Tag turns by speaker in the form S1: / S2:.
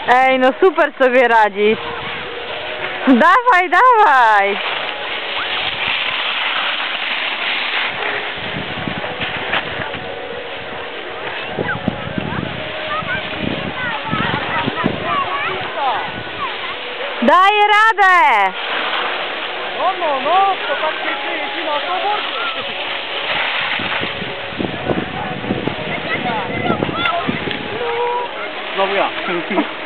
S1: Ej, no super sobie radzisz. Dawaj, dawaj. Daję radę.
S2: No, to tak się jeździ na snowboardzie. Znowu ja.